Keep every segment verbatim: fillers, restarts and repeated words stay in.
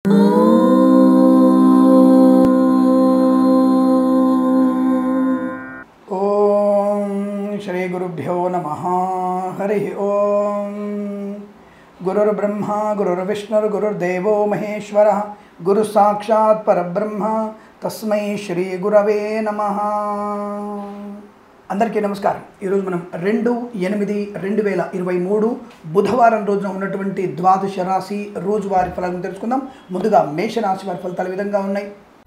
ओम श्री गुरुभ्यो नमः। हरि ओम। गुरुर्ब्रह्मा गुरुर्विष्णुर् गुरुर्देवो महेश्वरः गुरु साक्षात् परब्रह्म तस्मै श्री गुरवे नमः। అందరికీ నమస్కారం। ఈరోజు మనం రెండు ఎనిమిది రెండు వేల ఇరవై మూడు బుధవారం రోజున ఉన్నటువంటి ద్వాదశ రాశి రోజువారీ ఫలాలను తెలుసుకుందాం। ముందుగా మేష రాశి వారి ఫలితాలు ఈ విధంగా ఉన్నాయి।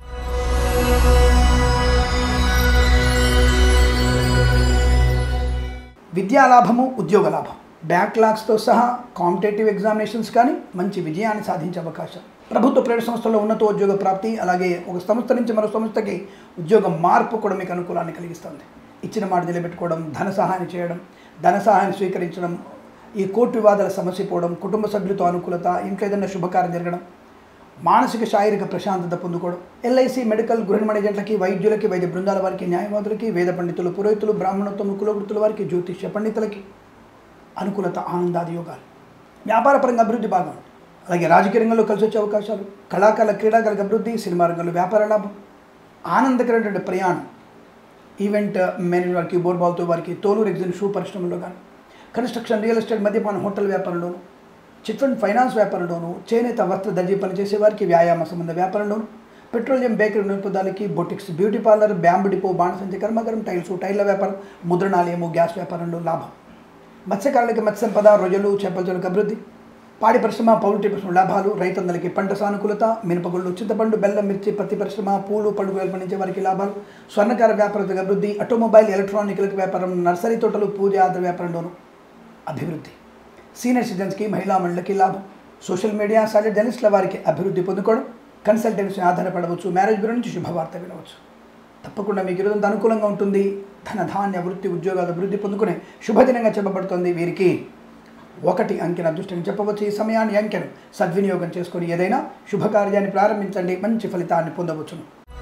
విద్యాలాభము, ఉద్యోగ లాభం, బ్యాక్లాగ్స్తో సహా కాంపిటేటివ్ ఎగ్జామినేషన్స్ కానీ మంచి విజయాన్ని సాధించే అవకాశం, ప్రభుత్వ ప్రైవేట్ సంస్థల్లో ఉన్నత ఉద్యోగ ప్రాప్తి, అలాగే ఒక సంస్థ నుంచి మరో సంస్థకి ఉద్యోగ మార్పు కూడా మీకు అనుకూలాన్ని కలిగిస్తుంది। ఇచ్చిన మాట నిలబెట్టుకోవడం, ధన సహాయం చేయడం, ధన సహాయం స్వీకరించడం, ఈ కోర్టు వివాదాల సమస్య పోవడం, కుటుంబ సభ్యులతో అనుకూలత, ఇంట్లో ఏదైనా శుభకార్యం జరగడం, మానసిక శారీరక ప్రశాంతత పొందుకోవడం, ఎల్ఐసి, మెడికల్, గృహిణి ఏజెంట్లకి, వైద్యులకి, వైద్య బృందాల వారికి, న్యాయవాదులకి, వేద పండితులు, పురోహితులు, బ్రాహ్మణత్వం, కులవృత్తుల వారికి, జ్యోతిష్య పండితులకి అనుకూలత, ఆనందాది యోగాలు, వ్యాపారపరంగా అభివృద్ధి బాగా ఉంటుంది। అలాగే రాజకీయ రంగంలో కలిసి వచ్చే అవకాశాలు, కళాకారుల క్రీడాకారులకు అభివృద్ధి, సినిమా రంగంలో వ్యాపార లాభం, ఆనందకరమైనటువంటి ప్రయాణం, ఈవెంట్ మేనేజర్ వారికి, బోర్బాల్తో వారికి, తోలు రెగ్జిన్ షూ పరిశ్రమలో కానీ, కన్స్ట్రక్షన్, రియల్ ఎస్టేట్, మద్యపాన, హోటల్ వ్యాపారంలోను, చిట్ ఫండ్ ఫైనాన్స్ వ్యాపారంలోను, చేనేత వస్త్ర దర్జీ పనిచేసే వారికి, వ్యాయామ సంబంధ వ్యాపారంలోను, పెట్రోలియం బేకరీ నిరుపదాలకి, boutiques, beauty parlour, bamboo depot, బాణసంచి కర్మాగారం, టైల్స్, టైర్ల వ్యాపారం, ముద్రణాలయము, గ్యాస్ వ్యాపారంలో లాభం, మత్స్యకారులకి మత్స్య సంపద, రొయ్యలు, చేపల చెరుకు అభివృద్ధి, పాడి పరిశ్రమ, పౌల్ట్రీ పరిశ్రమ లాభాలు, రైతన్నలకి పంట సానుకూలత, మినపగుళ్ళు, చింతపండు, బెల్లం, మిర్చి, పత్తి పరిశ్రమ, పూలు, పండుగలు పండించే వారికి లాభాలు, స్వర్ణకార వ్యాపారస్తులకు అభివృద్ధి, ఆటోమొబైల్, ఎలక్ట్రానికల్ వ్యాపారం, నర్సరీ తోటలు, పూజ ఆధార వ్యాపారంలోనూ అభివృద్ధి, సీనియర్ సిటిజన్స్కి, మహిళా మండలికి లాభం, సోషల్ మీడియా సాలిడ్ జర్నలిస్టుల వారికి అభివృద్ధి పొందుకోవడం, కన్సల్టెన్సీ ఆధారపడవచ్చు, మ్యారేజ్ బ్యూరో నుంచి శుభవార్త వినవచ్చు। తప్పకుండా మీకు ఈరోజు అనుకూలంగా ఉంటుంది। ధన ధాన్య వృత్తి ఉద్యోగాలు అభివృద్ధి పొందుకునే శుభదినంగా చెప్పబడుతుంది। వీరికి ఒకటి అంకెను అదృష్టంగా చెప్పవచ్చు। ఈ సమయాన్ని అంకెను సద్వినియోగం చేసుకొని ఏదైనా శుభకార్యాన్ని ప్రారంభించండి, మంచి ఫలితాన్ని పొందవచ్చును।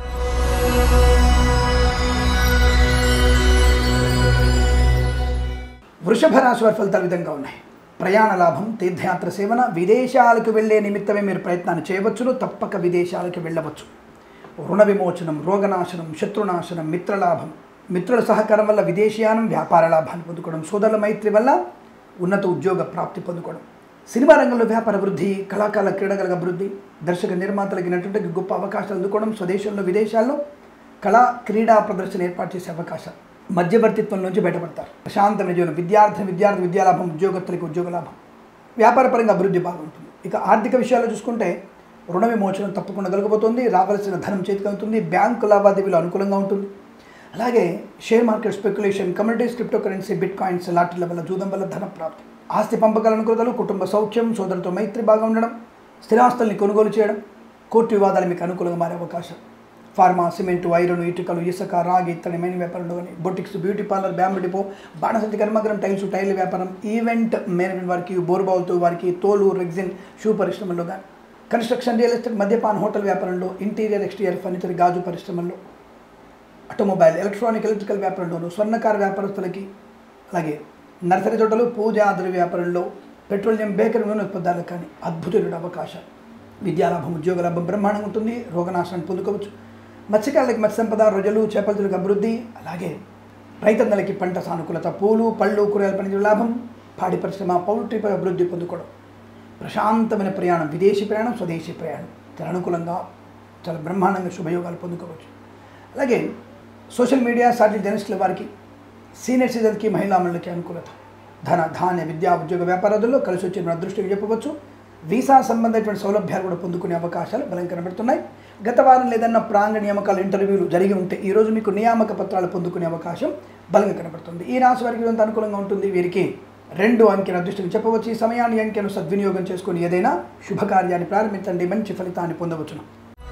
వృషభ రాశి వారి ఫలితాలు విధంగా ఉన్నాయి। ప్రయాణ లాభం, తీర్థయాత్ర సేవన, విదేశాలకు వెళ్లే నిమిత్తమే మీరు ప్రయత్నాన్ని చేయవచ్చును, తప్పక విదేశాలకు వెళ్ళవచ్చు। రుణ విమోచనం, రోగనాశనం, శత్రునాశనం, మిత్రలాభం, మిత్రుల సహకారం వల్ల విదేశీయానం, వ్యాపార లాభాన్ని పొందుకోవడం, సోదరుల మైత్రి వల్ల ఉన్నత ఉద్యోగ ప్రాప్తి పొందుకోవడం, సినిమా రంగంలో వ్యాపార అభివృద్ధి, కళాకారుల క్రీడల అభివృద్ధి, దర్శక నిర్మాతలకి నటుడికి గొప్ప అవకాశాలు అందుకోవడం, స్వదేశంలో విదేశాల్లో కళా క్రీడా ప్రదర్శన ఏర్పాటు చేసే అవకాశాలు, మధ్యవర్తిత్వం నుంచి బయటపడతారు, ప్రశాంతమైన జీవనం, విద్యార్థి విద్యార్థి విద్యాలాభం, ఉద్యోగస్తులకి ఉద్యోగ లాభం, వ్యాపారపరంగా అభివృద్ధి బాగుంటుంది। ఇక ఆర్థిక విషయాల్లో చూసుకుంటే రుణ విమోచనం తప్పకుండా కలగబోతుంది, రావాల్సిన ధనం చేతికి అవుతుంది, బ్యాంకు లావాదేవీలు అనుకూలంగా ఉంటుంది। అలాగే share market speculation, communities, crypto currency, bitcoins, లాటరీల వల్ల, జూదం వల్ల ధన ప్రాప్తి, ఆస్తి పంపకాల అనుకూలతలు, కుటుంబ సౌఖ్యం, సోదరులతో మైత్రి బాగా ఉండడం, స్థిరాస్తుల్ని కొనుగోలు చేయడం, కోర్టు వివాదాలు మీకు అనుకూలంగా మారే అవకాశం, ఫార్మా, సిమెంటు, ఐరన్, ఇటుకలు, ఇసుక, రాగి, ఇత్తడి, మైన్ వ్యాపారంలో కానీ, boutiques, beauty parlour, bamboo depot, బాణసంచి కర్మాగారం, టైల్స్, టైర్ల వ్యాపారం, ఈవెంట్ మేనేజ్మెంట్ వారికి, బోర్బాల్తో వారికి, తోలు రెగ్జిన్ షూ పరిశ్రమల్లో కానీ, కన్స్ట్రక్షన్, రియల్ ఎస్టేట్, మద్యపాన, హోటల్ వ్యాపారంలో, ఇంటీరియర్ ఎక్స్టీరియర్ ఫర్నిచర్, గాజు పరిశ్రమల్లో, ఆటోమొబైల్, ఎలక్ట్రానిక్, ఎలక్ట్రికల్ వ్యాపారంలోను, స్వర్ణకార వ్యాపారస్తులకి, అలాగే నర్సరీ తోటలు, పూజ ఆధార వ్యాపారంలో, పెట్రోలియం బేకరీ నూనె ఉత్పత్తులకు కానీ అద్భుతమైన అవకాశాలు, విద్యాలాభం, ఉద్యోగ లాభం బ్రహ్మాండంగా ఉంటుంది, రోగనాశనాన్ని పొందుకోవచ్చు, మత్స్యకారులకి మత్స్య సంపద, రొయ్యలు, చేపల చెరుకు అభివృద్ధి, అలాగే రైతన్నలకి పంట సానుకూలత, పూలు, పళ్ళు, కూరగాయల పండించే లాభం, పాడి పరిశ్రమ, పౌల్ట్రీపై అభివృద్ధి పొందుకోవడం, ప్రశాంతమైన ప్రయాణం, విదేశీ ప్రయాణం, స్వదేశీ ప్రయాణం, చాలా అనుకూలంగా చాలా బ్రహ్మాండంగా శుభయోగాలు పొందుకోవచ్చు। అలాగే సోషల్ మీడియా సాటిలైట్ జర్నలిస్టుల వారికి, సీనియర్ సిటిజన్స్కి, మహిళా మండలికి అనుకూలత, ధన ధాన్య విద్యా ఉద్యోగ వ్యాపారాదుల్లో కలిసి వచ్చే అదృష్టికి చెప్పవచ్చు। వీసా సంబంధించిన సౌలభ్యాలు కూడా పొందుకునే అవకాశాలు బలం కనబడుతున్నాయి। గత వారం లేదన్న ప్రాంగ నియామకాల ఇంటర్వ్యూలు జరిగి ఉంటే ఈరోజు మీకు నియామక పత్రాలు పొందుకునే అవకాశం బలంగా కనబడుతుంది। ఈ రాశి వారికి ఎంత అనుకూలంగా ఉంటుంది। వీరికి రెండు అంకెను అదృష్టికి చెప్పవచ్చు। ఈ సమయాన్ని అంకెను సద్వినియోగం చేసుకుని ఏదైనా శుభకార్యాన్ని ప్రారంభించండి, మంచి ఫలితాన్ని పొందవచ్చును।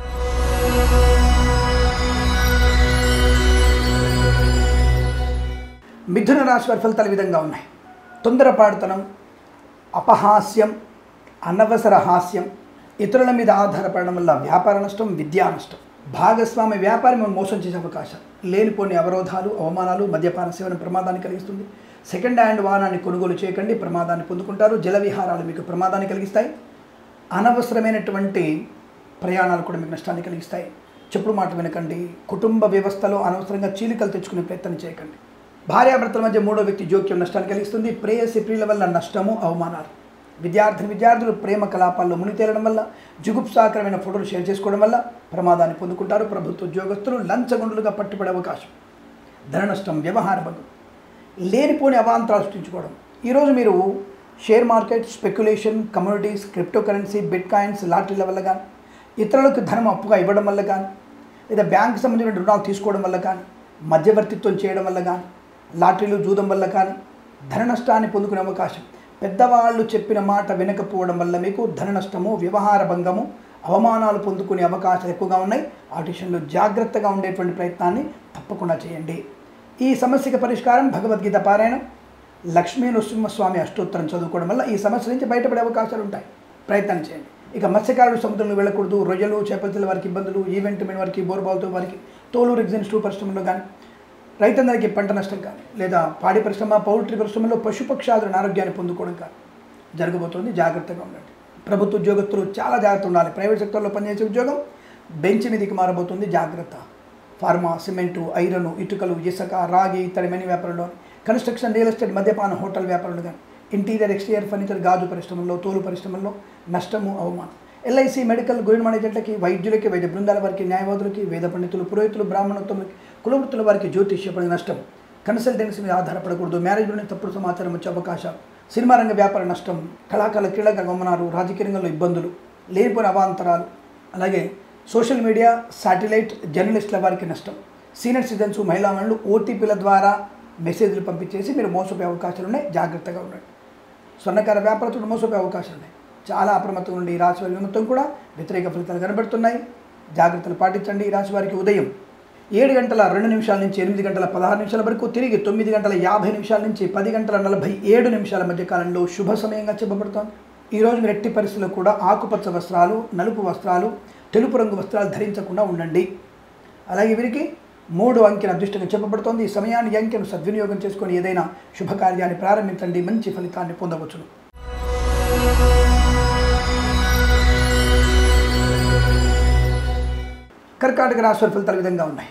మిథున రాశి వారి ఫలితాలు ఈ విధంగా ఉన్నాయి। తొందరపాటుతనం, అపహాస్యం, అనవసర హాస్యం, ఇతరుల మీద ఆధారపడడం వల్ల వ్యాపార నష్టం, విద్యా నష్టం, భాగస్వామి వ్యాపారం మోసం చేసే అవకాశం, లేనిపోని అవరోధాలు, అవమానాలు, మద్యపాన సేవన ప్రమాదాన్ని కలిగిస్తుంది, సెకండ్ హ్యాండ్ వాహనాన్ని కొనుగోలు చేయకండి, ప్రమాదాన్ని పొందుకుంటారు, జల విహారాలు మీకు ప్రమాదాన్ని కలిగిస్తాయి, అనవసరమైనటువంటి ప్రయాణాలు కూడా మీకు నష్టాన్ని కలిగిస్తాయి. చెప్పుడు మాట వినకండి. కుటుంబ వ్యవస్థలో అనవసరంగా చీలికలు తెచ్చుకునే ప్రయత్నం చేయకండి. భార్యాభర్తల మధ్య మూడో వ్యక్తి జోక్యం నష్టాన్ని కలిగిస్తుంది. ప్రేయసి ప్రియుల వల్ల నష్టము, అవమానాలు. విద్యార్థిని విద్యార్థులు ప్రేమ కలాపాల్లో ముని తేలడం వల్ల, జుగుప్సాకరమైన ఫోటోలు షేర్ చేసుకోవడం వల్ల ప్రమాదాన్ని పొందుకుంటారు. ప్రభుత్వ ఉద్యోగస్తులు లంచగొండులుగా పట్టుబడే అవకాశం. ధన నష్టం, వ్యవహార భంగం, లేనిపోని అవాంతరాలు సృష్టించుకోవడం. ఈరోజు మీరు share market, speculation, communities, crypto currency, bitcoins, లాటరీల వల్ల కానీ, ఇతరులకు ధనం అప్పుగా ఇవ్వడం వల్ల కానీ, లేదా బ్యాంకు సంబంధించిన రుణాలు తీసుకోవడం వల్ల కానీ, మధ్యవర్తిత్వం చేయడం వల్ల కానీ, లాటరీలు జూదం వల్ల కానీ ధన నష్టాన్ని పొందుకునే అవకాశం. పెద్దవాళ్ళు చెప్పిన మాట వినకపోవడం వల్ల మీకు ధన నష్టము, వ్యవహార భంగము, అవమానాలు పొందుకునే అవకాశాలు ఎక్కువగా ఉన్నాయి. ఆ విషయంలో జాగ్రత్తగా ఉండేటువంటి ప్రయత్నాన్ని తప్పకుండా చేయండి. ఈ సమస్యకి పరిష్కారం భగవద్గీత పారాయణం, లక్ష్మీ నృసింహస్వామి అష్టోత్తరం చదువుకోవడం వల్ల ఈ సమస్య నుంచి బయటపడే అవకాశాలు ఉంటాయి. ప్రయత్నం చేయండి. ఇక మత్స్యకారులు సముద్రంలో వెళ్ళకూడదు. రొయ్యలు, చేపల వారికి ఇబ్బందులు, ఈవెంట్ మెన్ వారికి, బోర్బాల్తో వారికి, తోలు ఎగ్జిన్ స్టూ పరిశ్రమలో కానీ, రైతందరికీ పంట నష్టం కానీ, లేదా పాడి పరిశ్రమ, పౌల్ట్రీ పరిశ్రమలో పశుపక్షాదుల ఆరోగ్యాన్ని పొందుకోవడం కానీ జరగబోతోంది. జాగ్రత్తగా ఉండండి. ప్రభుత్వ ఉద్యోగస్తులు చాలా జాగ్రత్త ఉండాలి. ప్రైవేట్ సెక్టర్లో పనిచేసే ఉద్యోగం బెంచ్ మీదకి మారబోతుంది. జాగ్రత్త. ఫార్మా, సిమెంటు, ఐరన్, ఇటుకలు, ఇసుక, రాగి, ఇతడి మెని వ్యాపారంలో, కన్స్ట్రక్షన్, రియల్ ఎస్టేట్, మద్యపాన, హోటల్ వ్యాపారంలో కానీ, ఇంటీరియర్, ఎక్స్టీరియర్ ఫర్నిచర్, గాజు పరిశ్రమల్లో, తోలు పరిశ్రమల్లో నష్టము, అవమానం. ఎల్ఐసి, మెడికల్, గోల్డ్ మేనేజర్లకి, వైద్యులకి, వైద్య బృందాల వారికి, న్యాయవాదులకి, వేద పండితులు, పురోహితులు, బ్రాహ్మణోత్తములకి, కులవృత్తుల వారికి, జ్యోతిష్య పని నష్టం. కన్సల్టెన్సీ మీద ఆధారపడకూడదు. మ్యారేజ్లోనే తప్పుడు సమాచారం వచ్చే అవకాశాలు. సినిమా రంగ వ్యాపార నష్టం. కళాకారుల క్రీడక గమనాలు, రాజకీయ రంగంలో ఇబ్బందులు, లేనిపోయిన అవాంతరాలు. అలాగే సోషల్ మీడియా, శాటిలైట్, జర్నలిస్టుల వారికి నష్టం. సీనియర్ సిటిజన్స్, మహిళా మనులు ఓటీపీల ద్వారా మెసేజ్లు పంపించేసి మీరు మోసపోయే అవకాశాలు ఉన్నాయి. జాగ్రత్తగా ఉండండి. స్వర్ణకార వ్యాపారస్తులు మోసపోయే అవకాశాలు ఉన్నాయి. చాలా అప్రమత్తంగా ఉండి ఈ రాశి వారి నిమిత్తం కూడా వ్యతిరేక ఫలితాలు కనబడుతున్నాయి. జాగ్రత్తలు పాటించండి. ఈ రాశి వారికి ఉదయం ఏడు గంటల రెండు నిమిషాల నుంచి ఎనిమిది గంటల పదహారు నిమిషాల వరకు, తిరిగి తొమ్మిది గంటల యాభై నిమిషాల నుంచి పది గంటల నలభై ఏడు నిమిషాల మధ్య కాలంలో శుభ సమయంగా చెప్పబడుతోంది. ఈరోజు మీరు ఎట్టి పరిస్థితుల్లో కూడా ఆకుపచ్చ వస్త్రాలు, నలుపు వస్త్రాలు, తెలుపు రంగు వస్త్రాలు ధరించకుండా ఉండండి. అలాగే వీరికి మూడు అంకెను అదృష్టంగా చెప్పబడుతోంది. ఈ సమయాన్ని, ఈ అంకెను సద్వినియోగం చేసుకొని ఏదైనా శుభకార్యాన్ని ప్రారంభించండి. మంచి ఫలితాన్ని పొందవచ్చును. కర్కాటక రాశి వారి ఫలితాలు విధంగా ఉన్నాయి.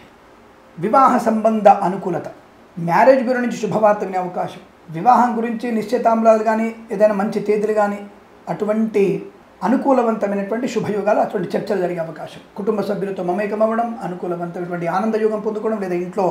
వివాహ సంబంధ అనుకూలత. మ్యారేజ్ బ్యూరో నుంచి శుభవార్త వినే అవకాశం. వివాహం గురించి నిశ్చితాంబరాలు కానీ, ఏదైనా మంచి తేదీలు కానీ, అటువంటి అనుకూలవంతమైనటువంటి శుభయోగాలు, అటువంటి చర్చలు జరిగే అవకాశం. కుటుంబ సభ్యులతో మమేకం అవ్వడం, అనుకూలవంతమైనటువంటి ఆనందయోగం పొందుకోవడం, లేదా ఇంట్లో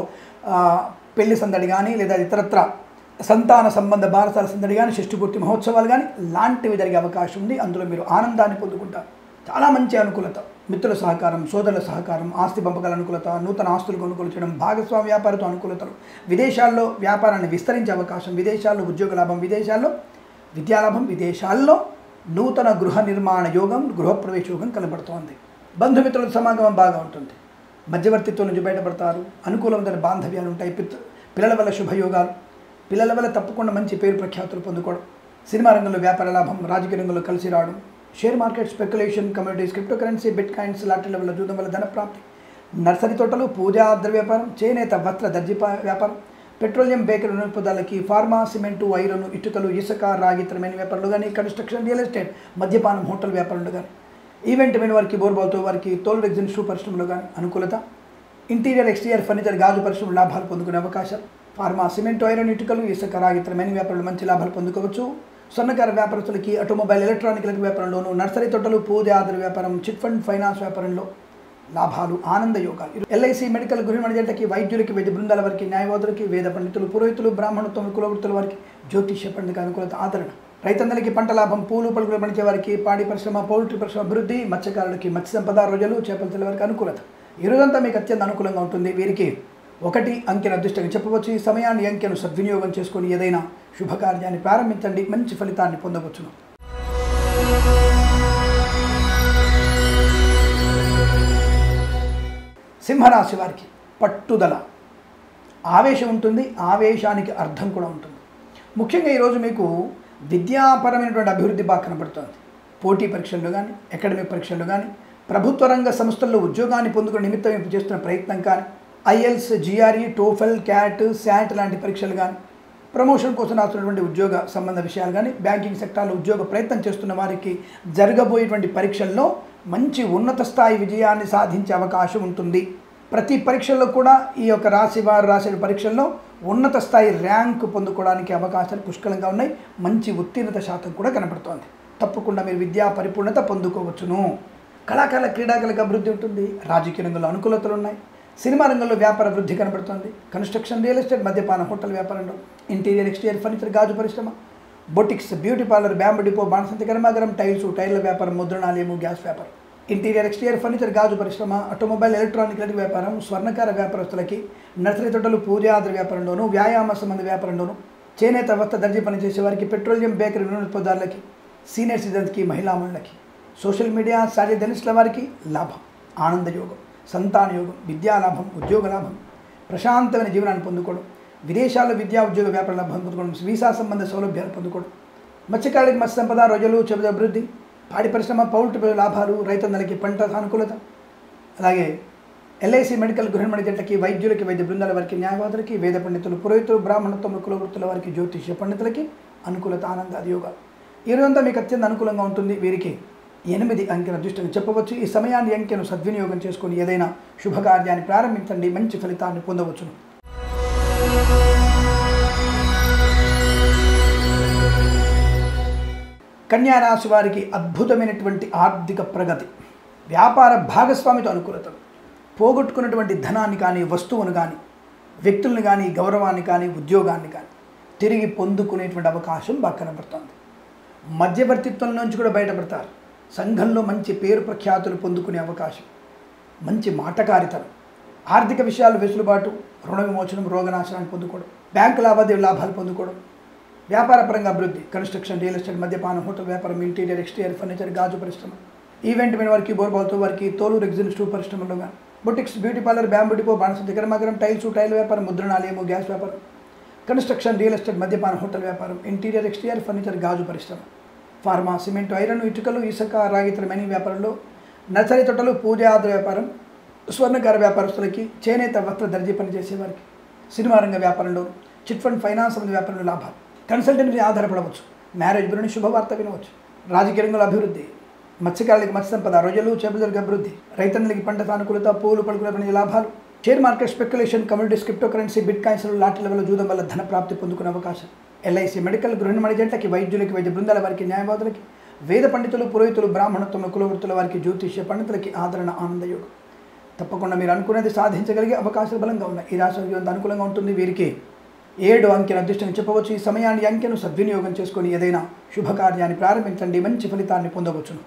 పెళ్లి సందడి కానీ, లేదా ఇతరత్ర సంతాన సంబంధ బారసాల సందడి కానీ, షష్ఠిపూర్తి మహోత్సవాలు కానీ లాంటివి జరిగే అవకాశం ఉంది. అందులో మీరు ఆనందాన్ని పొందుకుంటారు. చాలా మంచి అనుకూలత. మిత్రుల సహకారం, సోదరుల సహకారం, ఆస్తి పంపకాల అనుకూలత, నూతన ఆస్తులు కొనుగోలు చేయడం, భాగస్వామ్య వ్యాపారతో అనుకూలతలు, విదేశాల్లో వ్యాపారాన్ని విస్తరించే అవకాశం, విదేశాల్లో ఉద్యోగ లాభం, విదేశాల్లో విద్యాలాభం, విదేశాల్లో నూతన గృహ నిర్మాణ యోగం, గృహప్రవేశ యోగం కనబడుతోంది. బంధుమిత్రుల సమాగమం బాగా ఉంటుంది. మధ్యవర్తిత్వం నుంచి బయటపడతారు. అనుకూలమైన బాంధవ్యాలు ఉంటాయి. పిల్లల వల్ల శుభయోగాలు, పిల్లల వల్ల తప్పకుండా మంచి పేరు ప్రఖ్యాతులు పొందుకోవడం, సినిమా రంగంలో వ్యాపార లాభం, రాజకీయ రంగంలో కలిసి రావడం, share market, speculation, communities, crypto currency, bitcoins, లాటరీల వల్ల జూదం వల్ల ధన ప్రాప్తి, నర్సరీ తోటలు, పూజా ద్రవ్య వ్యాపారం, చేనేత వస్త్ర దర్జీ వ్యాపారం, పెట్రోలియం, బేకరీ నిలుపుదలకి, ఫార్మా, సిమెంటు, ఐరన్, ఇటుకలు, ఇసుక, రాగి, ఇతరమైన వ్యాపారాలు కానీ, కన్స్ట్రక్షన్, రియల్ ఎస్టేట్, మద్యపానం, హోటల్ వ్యాపారాలు కానీ, ఈవెంట్ మెన్ వారికి, బోర్బాల్తో వారికి, తోలు ఎగ్జిన్ షూ పరిశ్రమలో కానీ అనుకూలత. ఇంటీరియర్, ఎక్స్టీరియర్ ఫర్నిచర్, గాజు పరిశ్రమలు లాభాలు పొందుకునే అవకాశాలు. ఫార్మా, సిమెంటు, ఐరన్, ఇటుకలు, ఇసుక, రాగి, ఇతరమైన వ్యాపారాలు మంచి లాభాలు పొందుకోవచ్చు. స్వర్ణకార వ్యాపారస్తులకి, ఆటోమొబైల్, ఎలక్ట్రానిక్ వ్యాపారంలోనూ, నర్సరీ తోటలు, పూజ ఆధార వ్యాపారం, చిట్ ఫండ్ ఫైనాన్స్ వ్యాపారంలో లాభాలు, ఆనంద యోగాలు. ఎల్ఐసి, మెడికల్, గృహ మేనేజర్లకి, వైద్యులకి, వైద్య బృందాల వారికి, న్యాయవాదులకి, వేద పండితులు, పురోహితులు, బ్రాహ్మణోత్తములు, కులవృత్తుల వారికి, జ్యోతిష్య పండిత అనుకూలత, ఆదరణ. రైతందరికీ పంట లాభం, పూలు పలుకులు పండించే వారికి, పాడి పరిశ్రమ, పౌల్ట్రీ పరిశ్రమ అభివృద్ధి, మత్స్యకారులకి, మత్స్య సంపద, రొయ్యలు, చేపల వారికి అనుకూలత. ఈ రోజంతా మీకు అత్యంత అనుకూలంగా ఉంటుంది. వీరికి ఒకటి అంకెను అదృష్టంగా చెప్పవచ్చు. ఈ సమయాన్ని, అంకెను సద్వినియోగం చేసుకొని ఏదైనా శుభకార్యాన్ని ప్రారంభించండి. మంచి ఫలితాన్ని పొందవచ్చును. సింహరాశి వారికి పట్టుదల, ఆవేశం ఉంటుంది. ఆవేశానికి అర్థం కూడా ఉంటుంది. ముఖ్యంగా ఈరోజు మీకు విద్యాపరమైనటువంటి అభివృద్ధి బాగా కనబడుతుంది. పోటీ పరీక్షల్లో కానీ, అకాడమిక్ పరీక్షల్లో కానీ, ప్రభుత్వ రంగ సంస్థల్లో ఉద్యోగాన్ని పొందుకునే నిమిత్తం ఇప్పుడు చేస్తున్న ప్రయత్నం కానీ, IELTS, GRE, TOEFL, CAT, SAT లాంటి పరీక్షలు కానీ, ప్రమోషన్ కోసం రాస్తున్నటువంటి ఉద్యోగ సంబంధ విషయాలు కానీ, బ్యాంకింగ్ సెక్టార్లో ఉద్యోగ ప్రయత్నం చేస్తున్న వారికి జరగబోయేటువంటి పరీక్షల్లో మంచి ఉన్నత స్థాయి విజయాన్ని సాధించే అవకాశం ఉంటుంది. ప్రతి పరీక్షల్లో కూడా ఈ యొక్క రాశి వారు రాసిన పరీక్షల్లో ఉన్నత స్థాయి ర్యాంకు పొందుకోవడానికి అవకాశాలు పుష్కలంగా ఉన్నాయి. మంచి ఉత్తీర్ణత శాతం కూడా కనబడుతోంది. తప్పకుండా మీరు విద్యా పరిపూర్ణత పొందుకోవచ్చును. కళాకారుల క్రీడాకారులకు అభివృద్ధి ఉంటుంది. రాజకీయ రంగంలో అనుకూలతలు ఉన్నాయి. సినిమా రంగంలో వ్యాపార వృద్ధి కనబడుతోంది. కన్స్ట్రక్షన్, రియల్ ఎస్టేట్, మద్యపాన, హోటల్ వ్యాపారంలో, ఇంటీరియర్ ఎక్స్టీరియర్ ఫర్నిచర్, గాజు పరిశ్రమ, boutiques, beauty parlour, bamboo depot, బాణసంతి కర్మాగారం, టైల్స్, టైర్ల వ్యాపారం, ముద్రణాలయము, గ్యాస్ వ్యాపారం, ఇంటీరియర్ ఎక్స్టీరియర్ ఫర్నిచర్, గాజు పరిశ్రమ, ఆటోమొబైల్, ఎలక్ట్రానిక్ లైట్ వ్యాపారం, స్వర్ణకార వ్యాపారస్తులకి, నర్సరీ తోటలు, పూజాద్రి వ్యాపారంలోను, వ్యాయామ సంబంధ వ్యాపారంలోను, చేనేత వస్త్ర దర్జీ పనిచేసే వారికి, పెట్రోలియం, బేకరీ, నూనె ఉత్పత్తుదారులకి, సీనియర్ సిటిజన్స్కి, మహిళా మండలికి, సోషల్ మీడియా సాటి ధనిష్ల వారికి లాభం, ఆనందయోగం, సంతాన యోగం, విద్యాలాభం, ఉద్యోగ లాభం, ప్రశాంతమైన జీవనాన్ని పొందుకోవడం, విదేశాల్లో విద్యా ఉద్యోగ వ్యాపార లాభం పొందుకోవడం, వీసా సంబంధ సౌలభ్యాలు పొందుకోవడం, మత్స్యకారులకు మత్స్య సంపద, రోజులు, చెబుద అభివృద్ధి, పాడి పరిశ్రమ, పౌల్ట్రీ లాభాలు, రైతన్నలకి పంట సానుకూలత, అలాగే ఎల్ఐసి మెడికల్ గృహిణి జంటకి, వైద్యులకి, వైద్య బృందాల వారికి, న్యాయవాదులకి, వేద పండితులు, పురోహితులు, బ్రాహ్మణత్వం, కులవృత్తుల వారికి, జ్యోతిష్య పండితులకి అనుకూలత, ఆనందాది యోగాలు. ఈ రోజంతా మీకు అత్యంత అనుకూలంగా ఉంటుంది. వీరికి ఎనిమిది అంకెల అదృష్టంగా చెప్పవచ్చు. ఈ సమయాన్ని అంకెను సద్వినియోగం చేసుకొని ఏదైనా శుభకార్యాన్ని ప్రారంభించండి, మంచి ఫలితాన్ని పొందవచ్చును. కన్యా రాశి వారికి అద్భుతమైనటువంటి ఆర్థిక ప్రగతి, వ్యాపార భాగస్వామితో అనుకూలత, పోగొట్టుకున్నటువంటి ధనాన్ని కానీ, వస్తువును కానీ, వ్యక్తులను కానీ, గౌరవాన్ని కానీ, ఉద్యోగాన్ని కానీ తిరిగి పొందుకునేటువంటి అవకాశం బాగా కనబడుతుంది. మధ్యవర్తిత్వం నుంచి కూడా బయటపడతారు. సంఘంలో మంచి పేరు ప్రఖ్యాతులు పొందుకునే అవకాశం, మంచి మాటకారితనం, ఆర్థిక విషయాలు వెసులుబాటు, రుణ విమోచనం, రోగనాశనాన్ని పొందుకోవడం, బ్యాంకు లావాదేవీ లాభాలు పొందుకోవడం, వ్యాపారపరంగా అభివృద్ధి, కన్స్ట్రక్షన్, రియల్ ఎస్టేట్, మద్యపానం, హోటల్ వ్యాపారం, ఇంటీరియర్ ఎక్స్టీరియర్ ఫర్నిచర్, గాజు పరిశ్రమ, ఈవెంట్ మీద వారికి, బోర్బాల్తో వారికి, తోలు రెగ్జిన్ స్టూ పరిశ్రమలో కానీ, boutiques, beauty parlour, bamboo depot, బాణసంతి కర్మాగారం, టైల్స్, టైల్ వ్యాపారం, ముద్రణాలయము, గ్యాస్ వ్యాపారం, కన్స్ట్రక్షన్, రియల్ ఎస్టేట్, మద్యపాన, హోటల్ వ్యాపారం, ఇంటీరియర్ ఎక్స్టీరియర్ ఫర్నిచర్, గాజు పరిశ్రమ, ఫార్మా, సిమెంట్, ఐరన్, ఇటుకలు, ఇసుక, రాగితర మైనీ వ్యాపారంలో, నర్సరీ తోటలు, పూజాద్ర వ్యాపారం, స్వర్ణకార వ్యాపారస్తులకి, చేనేత వస్త్ర దర్జీ పనిచేసేవారికి, సినిమా రంగ వ్యాపారంలో, చిట్ ఫండ్, ఫైనాన్స్ సంబంధ వ్యాపారంలో లాభాలు, కన్సల్టెన్సీ ఆధారపడవచ్చు, మ్యారేజ్ బ్యూరోని శుభవార్త వినవచ్చు, రాజకీయ రంగంలో అభివృద్ధి, మత్స్యకారులకి మత్స్య సంపద, రోజులు, చేపలకు అభివృద్ధి, రైతన్నులకి పంట సానుకూలత, పూలు పలుకుల పని లాభాలు, share market speculation, communities, crypto currency, bitcoins, lottery level జూదం వల్ల ధన ప్రాప్తి పొందుకునే అవకాశం, ఎల్ఐసి మెడికల్ గృహిణి జంటకి, వైద్యులకి, వైద్య బృందాల వారికి, న్యాయవాదులకి, వేద పండితులు, పురోహితులు, బ్రాహ్మణత్వం, కులవృత్తుల వారికి, జ్యోతిష్య పండితులకి ఆదరణ, ఆనందయోగం. తప్పకుండా మీరు అనుకునేది సాధించగలిగే అవకాశాలు బలంగా ఉన్నాయి. ఈ రాశి అంత అనుకూలంగా ఉంటుంది. వీరికి ఏడు అంకెల అదృష్టంగా చెప్పవచ్చు. ఈ సమయాన్ని అంకెను సద్వినియోగం చేసుకొని ఏదైనా శుభకార్యాన్ని ప్రారంభించండి, మంచి ఫలితాన్ని పొందవచ్చును.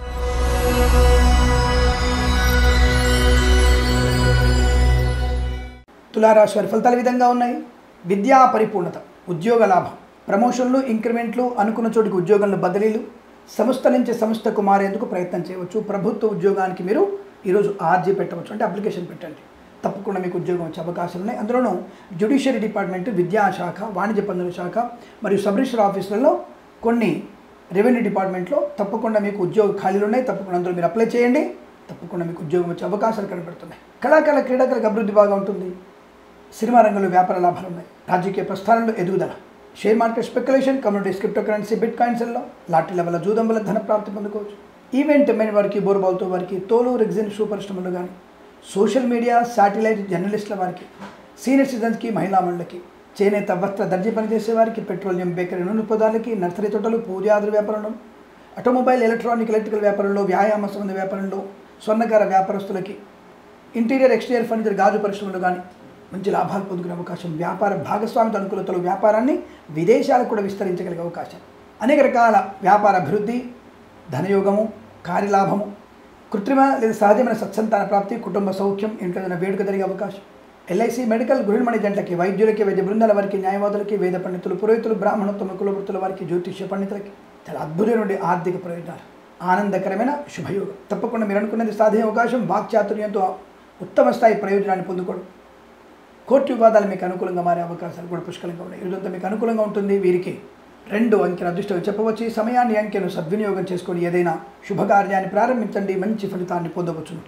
తులారాశి వారి ఫలితాలు విధంగా ఉన్నాయి. విద్యా పరిపూర్ణత, ఉద్యోగ లాభం, ప్రమోషన్లు, ఇంక్రిమెంట్లు, అనుకున్న చోటికి ఉద్యోగంలో బదిలీలు, సంస్థ నుంచి సంస్థకు మారేందుకు ప్రయత్నం చేయవచ్చు. ప్రభుత్వ ఉద్యోగానికి మీరు ఈరోజు ఆర్జీ పెట్టవచ్చు, అంటే అప్లికేషన్ పెట్టండి, తప్పకుండా మీకు ఉద్యోగం వచ్చే అవకాశాలు ఉన్నాయి. అందులోనూ జ్యుడిషియరీ డిపార్ట్మెంట్, విద్యాశాఖ, వాణిజ్య పన్నుల శాఖ మరియు సబ్ రిజిస్టర్ ఆఫీసులలో, కొన్ని రెవెన్యూ డిపార్ట్మెంట్లో తప్పకుండా మీకు ఉద్యోగ ఖాళీలు ఉన్నాయి. తప్పకుండా అందులో మీరు అప్లై చేయండి, తప్పకుండా మీకు ఉద్యోగం వచ్చే అవకాశాలు కనబడుతున్నాయి. కళాకారుల క్రీడాకారులకు అభివృద్ధి బాగా ఉంటుంది. సినిమా రంగంలో వ్యాపార లాభాలు ఉన్నాయి. రాజకీయ ప్రస్థానంలో ఎదుగుదల, share market speculation, communities, crypto currency, బిట్ కాయిన్స్లో, లాటరీ లెవెల్ జూదం వల్ల ధన ప్రాప్తి పొందుకోవచ్చు. ఈవెంట్ మెయిన్ వారికి, బోర్బాల్తో వారికి, తోలు రెగ్జిన్ షూ పరిశ్రమలు కానీ, సోషల్ మీడియా శాటిలైట్ జర్నలిస్టుల వారికి, సీనియర్ సిటిజన్స్కి, మహిళా మండలికి, చేనేత వస్త్ర దర్జీ పనిచేసే వారికి, పెట్రోలియం, బేకరీ, నూనె ఉత్పత్తుదారులకి, నర్సరీ తోటలు, పూజాద్రి వ్యాపారంలో, ఆటోమొబైల్, ఎలక్ట్రానిక్ ఎలక్ట్రికల్ వ్యాపారంలో, వ్యాయామ సంబంధ వ్యాపారంలో, స్వర్ణకార వ్యాపారస్తులకి, ఇంటీరియర్ ఎక్స్టీరియర్ ఫర్నిచర్, గాజు పరిశ్రమలు కానీ మంచి లాభాలు పొందుకునే అవకాశం. వ్యాపార భాగస్వామితో అనుకూలతలు, వ్యాపారాన్ని విదేశాలకు కూడా విస్తరించగలిగే అవకాశం. అనేక రకాల వ్యాపార అభివృద్ధి, ధనయోగము, కార్యలాభము, కృత్రిమ లేదా సహజమైన సత్సంతాన ప్రాప్తి, కుటుంబ సౌఖ్యం, ఇంట్లో ఏదైనా వేడుక జరిగే అవకాశం. ఎల్ఐసి మెడికల్ గృహిణి జంటకి, వైద్యులకి, వైద్య బృందాల వారికి, న్యాయవాదులకి, వేద పండితులు, పురోహితులు, బ్రాహ్మణత్వం, కులవృత్తుల వారికి, జ్యోతిష్య పండితులకి చాలా అద్భుతమైన ఆర్థిక ప్రయోజనాలు, ఆనందకరమైన శుభయోగం. తప్పకుండా మీరు అనుకున్నది సాధించే అవకాశం. వాక్చాతుర్యంతో ఉత్తమ స్థాయి ప్రయోజనాన్ని పొందుకోవడం, కోర్టు వివాదాలు మీకు అనుకూలంగా మారే అవకాశాలు కూడా పుష్కలంగా ఉన్నాయి. ఈరోజంతా మీకు అనుకూలంగా ఉంటుంది. వీరికి రెండు అంకెల అదృష్టంగా చెప్పవచ్చు. ఈ సమయాన్ని అంకెను సద్వినియోగం చేసుకొని ఏదైనా శుభకార్యాన్ని ప్రారంభించండి, మంచి ఫలితాన్ని పొందవచ్చును.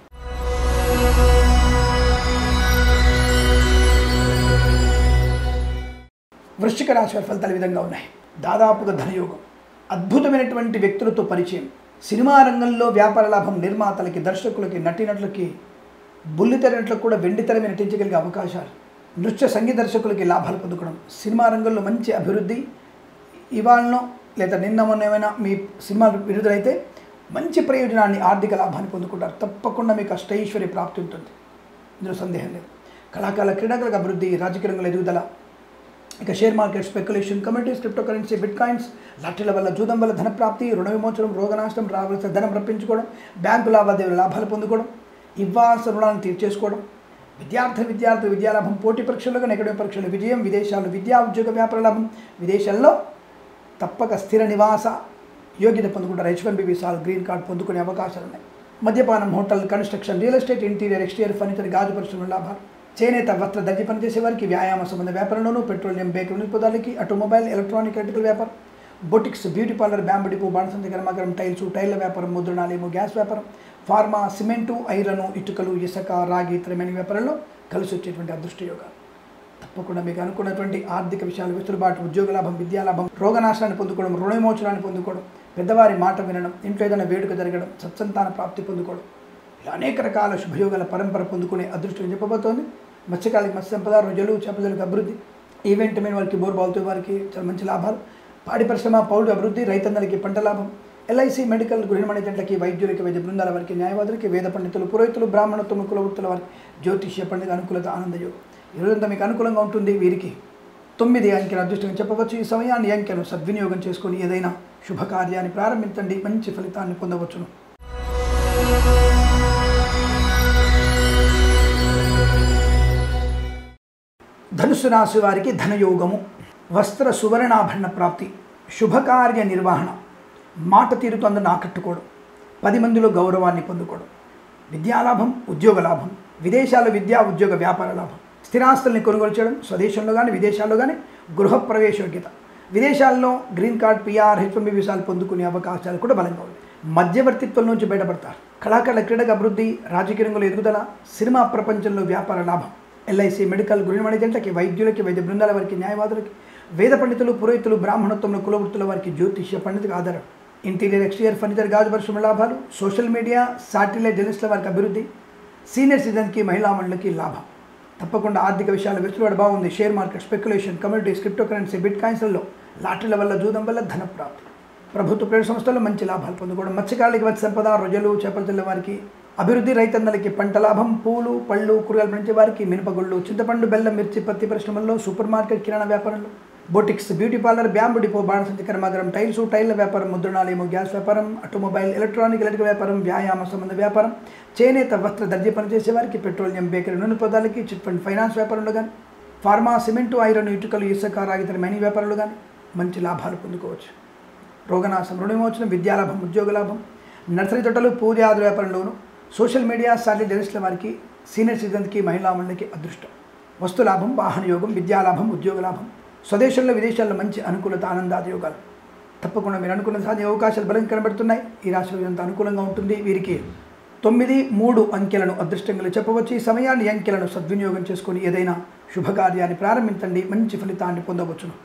వృశ్చిక రాశి వారి ఫలితాలు విధంగా ఉన్నాయి. దాదాపుగా ధనయోగం, అద్భుతమైనటువంటి వ్యక్తులతో పరిచయం, సినిమా రంగంలో వ్యాపార లాభం, నిర్మాతలకి, దర్శకులకి, నటీనటులకి, బుల్లితెర నటులకు కూడా వెండితెర మీద నటించగలిగే అవకాశాలు, నృత్య సంగీత దర్శకులకి లాభాలు పొందుకోవడం, సినిమా రంగంలో మంచి అభివృద్ధి. ఇవాళనో లేదా నిన్న మొన్న ఏమైనా మీ సినిమా విడుదలైతే మంచి ప్రయోజనాన్ని, ఆర్థిక లాభాన్ని పొందుకుంటారు. తప్పకుండా మీకు అష్టైశ్వర్య ప్రాప్తి ఉంటుంది, ఇందులో సందేహం లేదు. కళాకారుల, క్రీడాకారులకు అభివృద్ధి, రాజకీయ రంగంలో ఎదుగుదల, ఇక share market, speculation, communities, crypto currency, bitcoins, లాటరీల వల్ల, జూదం వల్ల ధనప్రాప్తి, రుణ విమోచనం, రోగనాశనం, రావాల్సిన ధనం రప్పించుకోవడం, బ్యాంకు లావాదేవీల లాభాలు పొందుకోవడం, ఇవ్వాల్సిన రుణాలను తీర్చేసుకోవడం, విద్యార్థి విద్యార్థి విద్యాలాభం, పోటీ పరీక్షల్లో కానీ అకాడమిక్ పరీక్షల్లో విజయం, విదేశాల్లో విద్యా ఉద్యోగ వ్యాపార లాభం, విదేశాల్లో తప్పక స్థిర నివాస యోగ్యత పొందుకుంటారు. హెచ్ వన్ బి వీసాలు, గ్రీన్ కార్డు పొందుకునే అవకాశాలు ఉన్నాయి. మద్యపానం, hotel, construction, real estate, interior, exterior furniture, గాజు పరిశ్రమల లాభాలు, చేనేత, వస్త్ర, దర్జీ పనిచేసే వారికి, వ్యాయామ సంబంధ వ్యాపారంలోనూ, పెట్రోలియం, బేకరీ నిలుపుదలకి, ఆటోమొబైల్, ఎలక్ట్రానిక్, ఎలక్ట్రికల్ వ్యాపారం, boutiques, beauty parlour, bamboo depot, బాణసంచి కర్మాగారం, టైల్స్, టైల్ల వ్యాపారం, ముద్రణాలయము, గ్యాస్ వ్యాపారం, ఫార్మా, సిమెంటు, ఐరను, ఇటుకలు, ఇసుక, రాగి, ఇతరమైన వ్యాపారంలో కలిసి వచ్చేటువంటి అదృష్ట యోగాలు. తప్పకుండా మీకు అనుకున్నటువంటి ఆర్థిక విషయాలు, వెసులుబాటు, ఉద్యోగ లాభం, విద్యాలాభం, రోగనాశనాన్ని పొందుకోవడం, రుణ విమోచనాన్ని పొందుకోవడం, పెద్దవారి మాట వినడం, ఇంట్లో ఏదైనా వేడుక జరగడం, సత్సంతాన ప్రాప్తి పొందుకోవడం, ఇలా అనేక రకాల శుభయోగాల పరంపర పొందుకునే అదృష్టం చెప్పబోతోంది. మత్స్యకారులకి మత్స్య సంపద, రొయ్యలు, చేపలకు అభివృద్ధి, ఈవెంట్ మీద వారికి, బోర్ బావులతో వారికి చాలా మంచి లాభాలు, పాడి పరిశ్రమ, పౌరుడు అభివృద్ధి, రైతన్నలకి పంట లాభం, ఎల్ఐసి, మెడికల్, గృహిణి జంటలకి, వైద్యులకి, వైద్య బృందాల వారికి, న్యాయవాదులకి, వేద పండితులు, పురోహితులు, బ్రాహ్మణత్వం, కులవృత్తుల వారికి, జ్యోతిష్య పండిత అనుకూలత, ఆనందయోగం. ఈరోజంతా మీకు అనుకూలంగా ఉంటుంది. వీరికి తొమ్మిది అంకెను అదృష్టంగా చెప్పవచ్చు. ఈ సమయాన్ని అంకెను సద్వినియోగం చేసుకొని ఏదైనా శుభకార్యాన్ని ప్రారంభించండి, మంచి ఫలితాన్ని పొందవచ్చును. ధనుసు రాశి వారికి ధనయోగము, వస్త్ర సువర్ణాభరణ ప్రాప్తి, శుభకార్య నిర్వహణ, మాట తీరుతో అందరిని ఆకట్టుకోవడం, పది మందిలో గౌరవాన్ని పొందుకోవడం, విద్యాలాభం, ఉద్యోగ లాభం, విదేశాల విద్యా ఉద్యోగ వ్యాపార లాభం, స్థిరాస్తుల్ని కొనుగోలు చేయడం, స్వదేశంలో కానీ విదేశాల్లో కానీ గృహప్రవేశ యోగ్యత, విదేశాల్లో green card, PR, H one B వీసాలు పొందుకునే అవకాశాలు కూడా బలంగా ఉన్నాయి. మధ్యవర్తిత్వం నుంచి బయటపడతారు. కళాకారుల, క్రీడకు అభివృద్ధి, రాజకీయ రంగంలో ఎదుగుదల, సినిమా ప్రపంచంలో వ్యాపార లాభం, ఎల్ఐసి, మెడికల్, గృహిణి జంటలకి, వైద్యులకి, వైద్య బృందాల వారికి, న్యాయవాదులకి, వేద పండితులు, పురోహితులు, బ్రాహ్మణత్వంలో, కులవృత్తుల వారికి, జ్యోతిష్య పండితులకు ఆధారం, ఇంటీరియర్, ఎక్స్టీరియర్ ఫర్నిచర్, గాజు పరిశ్రమ లాభాలు, సోషల్ మీడియా, సాటిలైట్ జర్నలిస్టుల వారికి అభివృద్ధి, సీనియర్ సిటిజన్కి, మహిళా మండలికి లాభం. తప్పకుండా ఆర్థిక విషయాలు వెసులుబాటు బాగుంది. Share market, speculation, communities, crypto currency, బిట్ కాయిన్స్లలో, లాటరీల వల్ల, జూదం వల్ల ధన ప్రాప్తి, ప్రభుత్వ ప్రైవేట్ సంస్థల్లో మంచి లాభాలు పొందుకోవడం, మత్స్యకారులకి మత్స్య సంపద, రొయ్యలు, చేపల తెల్ల వారికి అభివృద్ధి, రైతన్నలకి పంట లాభం, పూలు, పళ్ళు, కూరగాయలు పండించే వారికి, మినపగుళ్ళు, చింతపండు, బెల్లం, మిర్చి, పత్తి పరిశ్రమల్లో, సూపర్ మార్కెట్, కిరాణా వ్యాపారంలో, boutiques, beauty parlour, bamboo depot, బాణసంచి కర్మాగారం, టైల్స్, టైల్ల వ్యాపారం, ముద్రణాలయము, గ్యాస్ వ్యాపారం, ఆటోమొబైల్, ఎలక్ట్రానిక్, ఎలక్ట్రికల్ వ్యాపారం, వ్యాయామ సంబంధ వ్యాపారం, చేనేత, వస్త్ర, దర్జీ పనిచేసే వారికి, పెట్రోలియం, బేకరీ నూనె పదార్థాలకి, చిట్ ఫండ్ ఫైనాన్స్ వ్యాపారంలో కానీ, ఫార్మా, సిమెంటు, ఐరన్, ఇటుకలు, ఇసుక, రాగి, ఇతర మైనింగ్ వ్యాపారంలో కానీ మంచి లాభాలు పొందుకోవచ్చు. రోగనాశం, రుణ విమోచనం, విద్యాలాభం, ఉద్యోగ లాభం, నర్సరీ తోటలు, పూజ ఆది వ్యాపారంలోను, సోషల్ మీడియా, సాటిలైట్ జర్నలిస్టుల వారికి, సీనియర్ సిటిజన్కి, మహిళా మండలికి అదృష్టం, వస్తు లాభం, వాహన యోగం, విద్యాలాభం, ఉద్యోగ లాభం, స్వదేశంలో విదేశాల్లో మంచి అనుకూలత, ఆనందాది యోగాలు. తప్పకుండా మీరు అనుకున్న సాధ్య అవకాశాలు బలంగా కనబడుతున్నాయి. ఈ రాశిలో ఎంత అనుకూలంగా ఉంటుంది. వీరికి తొమ్మిది మూడు అంకెలను అదృష్టంగా చెప్పవచ్చు. ఈ సమయాన్ని అంకెలను సద్వినియోగం చేసుకొని ఏదైనా శుభకార్యాన్ని ప్రారంభించండి, మంచి ఫలితాన్ని పొందవచ్చును.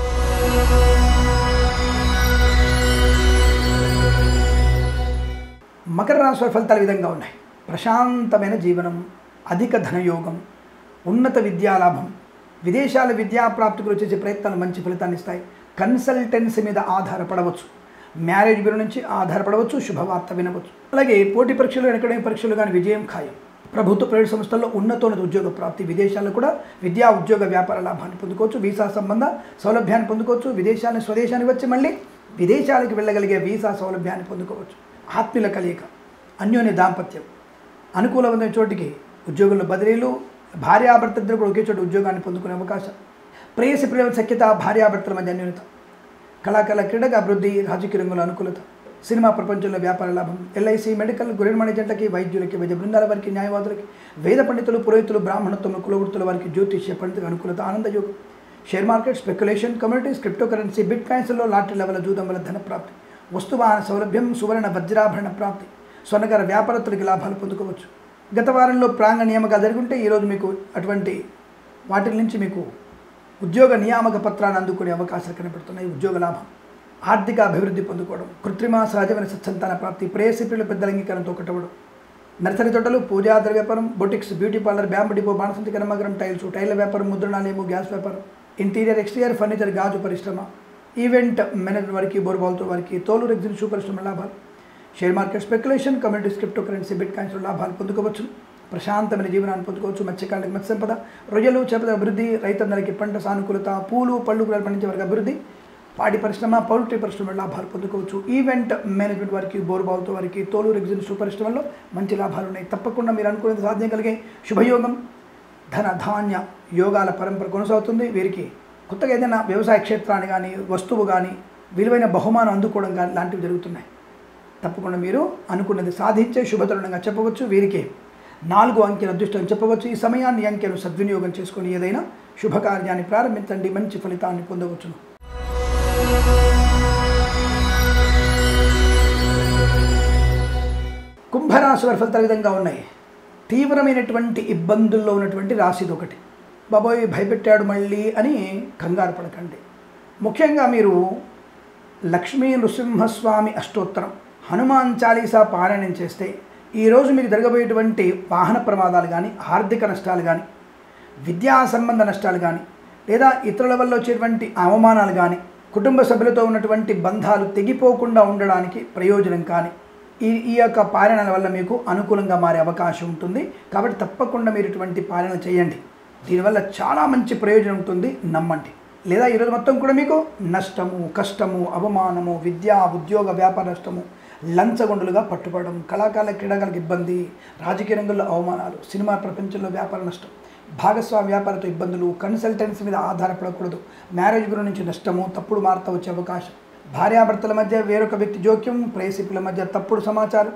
మకర రాశి వారి ఫలితాలు విధంగా ఉన్నాయి. ప్రశాంతమైన జీవనం, అధిక ధనయోగం, ఉన్నత విద్యాలాభం, విదేశాల విద్యా ప్రాప్తికి వచ్చేసే ప్రయత్నాలు మంచి ఫలితాన్ని ఇస్తాయి. కన్సల్టెన్సీ మీద ఆధారపడవచ్చు, మ్యారేజ్ బ్యూరో నుంచి ఆధారపడవచ్చు, శుభవార్త వినవచ్చు. అలాగే పోటీ పరీక్షలు, అకాడమిక్ పరీక్షలు కానీ విజయం ఖాయం. ప్రభుత్వ ప్రైవేట్ సంస్థల్లో ఉన్నతోన్నత ఉద్యోగ ప్రాప్తి, విదేశాల్లో కూడా విద్యా ఉద్యోగ వ్యాపార లాభాన్ని పొందుకోవచ్చు, వీసా సంబంధ సౌలభ్యాన్ని పొందుకోవచ్చు, విదేశాన్ని స్వదేశానికి వచ్చి మళ్ళీ విదేశాలకు వెళ్ళగలిగే వీసా సౌలభ్యాన్ని పొందుకోవచ్చు. ఆత్మీయుల కలయిక, అన్యోన్య దాంపత్యం, అనుకూలమైన చోటికి ఉద్యోగుల బదిలీలు, భార్యాభర్తలిద్దరు కూడా ఒకే చోటు ఉద్యోగాన్ని పొందుకునే అవకాశం, ప్రేయసి ప్రియుల సఖ్యత, భార్యాభర్తల మధ్య అన్యోన్యత, కళాకారుల క్రీడగా అభివృద్ధి, రాజకీయ రంగంలో అనుకూలత, సినిమా ప్రపంచంలో వ్యాపార లాభం, ఎల్ఐసి, మెడికల్, గృహిణి జంటలకి, వైద్యులకి, వైద్య బృందాల వారికి, న్యాయవాదులకి, వేద పండితులు, పురోహితులు, బ్రాహ్మణత్వం, కులవృత్తుల వారికి, జ్యోతిష్య పండితులకు అనుకూలత, ఆనందయోగం, share market, speculation, communities, crypto currency, బిట్ కాయిన్స్లో, లాటరీల వల్ల, జూదం వల్ల ధన ప్రాప్తి, వస్తువాహన సౌలభ్యం, సువర్ణ వజ్రాభరణ ప్రాప్తి, స్వర్ణకార వ్యాపారస్తులకి లాభాలు పొందుకోవచ్చు. గత వారంలో ప్రాంగ నియామకాలు జరుగుంటే ఈరోజు మీకు అటువంటి వాటి నుంచి మీకు ఉద్యోగ నియామక పత్రాన్ని అందుకునే అవకాశాలు కనబడుతున్నాయి. ఉద్యోగ లాభం, ఆర్థిక అభివృద్ధి పొందుకోవడం, కృత్రిమ సహజమైన సత్సంతాన ప్రాప్తి, ప్రేయసిపిల్ల పెద్దల అంగీకారంతో కట్టవడం, నర్సరీ తోటలు, పూజాద్ర వ్యాపారం, boutiques, beauty parlour, bamboo depot, బాణసంతి కర్మాగారం, టైల్స్, టైర్ల వ్యాపారం, ముద్రణాలయము, గ్యాస్ వ్యాపారం, ఇంటీరియర్ ఎక్స్టీరియర్ ఫర్నిచర్, గాజు పరిశ్రమ, ఈవెంట్ మేనేజ్మెంట్ వారికి, బోర్బాల్తో వారికి, తోలు రెగ్జిన్ షూ పరిశ్రమ లాభాలు, share market speculation, communities, crypto currency, bitcoins లాభాలు పొందుకోవచ్చు. ప్రశాంతమైన జీవనాన్ని పొందుకోవచ్చు. మత్స్యకారులకు మత్స్య సంపద, రొయ్యలు, చేపల అభివృద్ధి, రైతన్నలకి పంట సానుకూలత, పూలు పళ్ళు కూరలు పండించే వారికి అభివృద్ధి, పాడి పరిశ్రమ, పౌల్ట్రీ పరిశ్రమ లాభాలు పొందుకోవచ్చు. ఈవెంట్ మేనేజ్మెంట్ వారికి, బోర్బాల్తో వారికి, తోలు రెగ్జిన్ షూ పరిశ్రమల్లో మంచి లాభాలు ఉన్నాయి. తప్పకుండా మీరు అనుకునేది సాధ్యం కలిగే శుభయోగం, ధన ధాన్య యోగాల పరంపర కొనసాగుతుంది. వీరికి కొత్తగా ఏదైనా వ్యవసాయ క్షేత్రాన్ని కానీ, వస్తువు కానీ, విలువైన బహుమానం అందుకోవడం కానీ లాంటివి జరుగుతున్నాయి. తప్పకుండా మీరు అనుకున్నది సాధించే శుభతరుణంగా చెప్పవచ్చు. వీరికి నాలుగు అంకెల అదృష్టం చెప్పవచ్చు. ఈ సమయాన్ని అంకెను సద్వినియోగం చేసుకొని ఏదైనా శుభకార్యాన్ని ప్రారంభించండి, మంచి ఫలితాన్ని పొందవచ్చును. కుంభరాశి వారి ఫలితాలు విధంగా ఉన్నాయి. తీవ్రమైనటువంటి ఇబ్బందుల్లో ఉన్నటువంటి రాశిది ఒకటి. బాబోయ్ భయపెట్టాడు మళ్ళీ అని కంగారు పడకండి. ముఖ్యంగా మీరు లక్ష్మీ నృసింహస్వామి అష్టోత్తరం, హనుమాన్ చాలీసా పారాయణం చేస్తే ఈరోజు మీకు జరగబోయేటువంటి వాహన ప్రమాదాలు కానీ, ఆర్థిక నష్టాలు కానీ, విద్యా సంబంధ నష్టాలు కానీ, లేదా ఇతరుల వల్ల వచ్చేటువంటి అవమానాలు కానీ, కుటుంబ సభ్యులతో ఉన్నటువంటి బంధాలు తెగిపోకుండా ఉండడానికి ప్రయోజనం కానీ ఈ ఈ యొక్క పాలనల వల్ల మీకు అనుకూలంగా మారే అవకాశం ఉంటుంది. కాబట్టి తప్పకుండా మీరు ఇటువంటి పాలన చేయండి. దీనివల్ల చాలా మంచి ప్రయోజనం ఉంటుంది, నమ్మండి. లేదా ఈరోజు మొత్తం కూడా మీకు నష్టము, కష్టము, అవమానము, విద్యా ఉద్యోగ వ్యాపార నష్టము, లంచగొండులుగా పట్టుబడడం, కళాకారుల క్రీడాకారులకు ఇబ్బంది, రాజకీయ రంగంలో అవమానాలు, సినిమా ప్రపంచంలో వ్యాపార నష్టం, భాగస్వామ్య వ్యాపారతో ఇబ్బందులు, కన్సల్టెన్సీ మీద ఆధారపడకూడదు, మ్యారేజ్ గురించి నష్టము, తప్పుడు వార్త వచ్చే అవకాశం, భార్యాభర్తల మధ్య వేరొక వ్యక్తి జోక్యం, ప్రేయసిపుల మధ్య తప్పుడు సమాచారం,